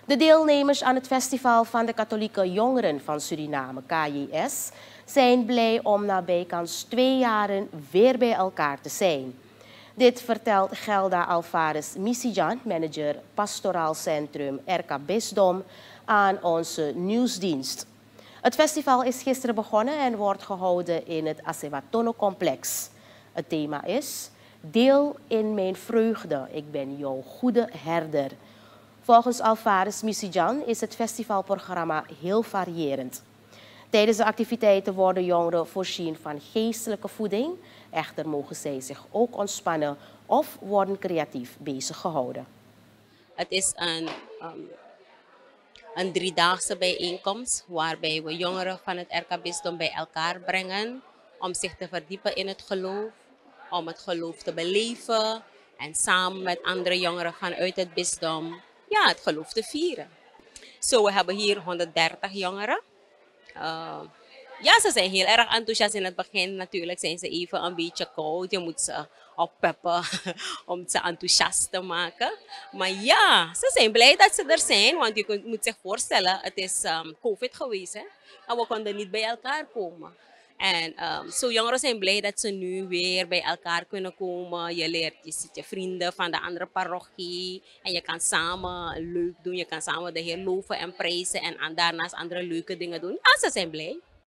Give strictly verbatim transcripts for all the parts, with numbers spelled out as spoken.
De deelnemers aan het festival van de katholieke jongeren van Suriname, K J S, zijn blij om na bijkans twee jaren weer bij elkaar te zijn. Dit vertelt Gelda Alvarez Misijan, manager Pastoraal Centrum R K Bisdom, aan onze nieuwsdienst. Het festival is gisteren begonnen en wordt gehouden in het Asewatono-complex. Het thema is Deel in mijn vreugde, ik ben jouw goede herder. Volgens Alvarez Misijan is het festivalprogramma heel variërend. Tijdens de activiteiten worden jongeren voorzien van geestelijke voeding. Echter mogen zij zich ook ontspannen of worden creatief bezig gehouden. Het is een, um, een driedaagse bijeenkomst waarbij we jongeren van het R K Bisdom bij elkaar brengen om zich te verdiepen in het geloof, om het geloof te beleven en samen met andere jongeren vanuit het bisdom ja, het geloof te vieren. Zo, we hebben hier honderddertig jongeren. Uh, ja, ze zijn heel erg enthousiast. In het begin natuurlijk zijn ze even een beetje koud. Je moet ze oppeppen om ze enthousiast te maken. Maar ja, ze zijn blij dat ze er zijn. Want je kunt, moet zich voorstellen, het is um, COVID geweest. Hè? En we konden niet bij elkaar komen. En um, zo jongeren zijn blij dat ze nu weer bij elkaar kunnen komen. Je leert, je ziet je vrienden van de andere parochie. En je kan samen leuk doen. Je kan samen de Heer loven en prijzen. En, en daarnaast andere leuke dingen doen. Ja, ze zijn blij.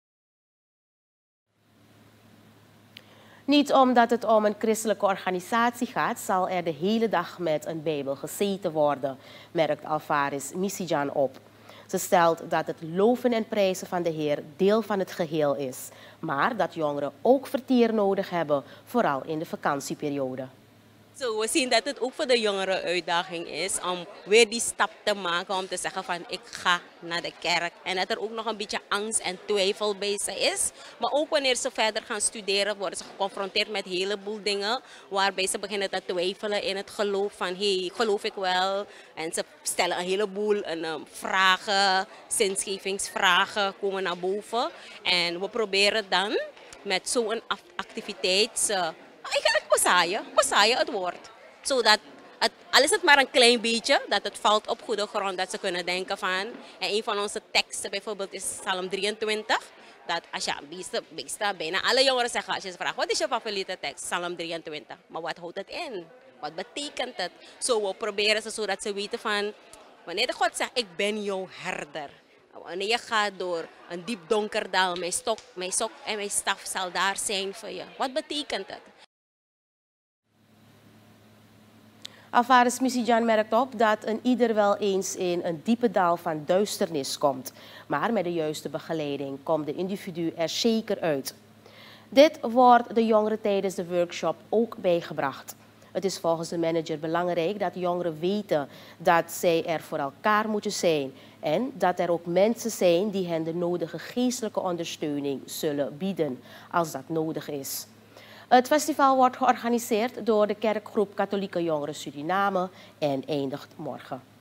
Niet omdat het om een christelijke organisatie gaat, zal er de hele dag met een Bijbel gezeten worden, merkt Alvarez Misijan op. Ze stelt dat het loven en prijzen van de Heer deel van het geheel is, maar dat jongeren ook vertier nodig hebben, vooral in de vakantieperiode. So, we zien dat het ook voor de jongeren een uitdaging is om weer die stap te maken om te zeggen van ik ga naar de kerk. En dat er ook nog een beetje angst en twijfel bij ze is. Maar ook wanneer ze verder gaan studeren worden ze geconfronteerd met een heleboel dingen waarbij ze beginnen te twijfelen in het geloof van hey, geloof ik wel? En ze stellen een heleboel um, vragen, zinsgevingsvragen komen naar boven. En we proberen dan met zo'n activiteit uh, eigenlijk passaaien, passaaien het woord. Zodat, het, al is het maar een klein beetje, dat het valt op goede grond, dat ze kunnen denken van. En een van onze teksten bijvoorbeeld is Psalm drieëntwintig. Dat als je meestal bijna alle jongeren zeggen, als je ze vraagt, wat is je favoriete tekst? Psalm drieëntwintig. Maar wat houdt het in? Wat betekent het? Zo we proberen ze zodat ze weten van, wanneer de God zegt, ik ben jouw herder. Wanneer je gaat door een diep donker dal, mijn stok, mijn sok en mijn staf zal daar zijn voor je. Wat betekent het? Alvarez Misijan merkt op dat een ieder wel eens in een diepe dal van duisternis komt. Maar met de juiste begeleiding komt de individu er zeker uit. Dit wordt de jongeren tijdens de workshop ook bijgebracht. Het is volgens de manager belangrijk dat jongeren weten dat zij er voor elkaar moeten zijn. En dat er ook mensen zijn die hen de nodige geestelijke ondersteuning zullen bieden als dat nodig is. Het festival wordt georganiseerd door de kerkgroep Katholieke Jongeren Suriname en eindigt morgen.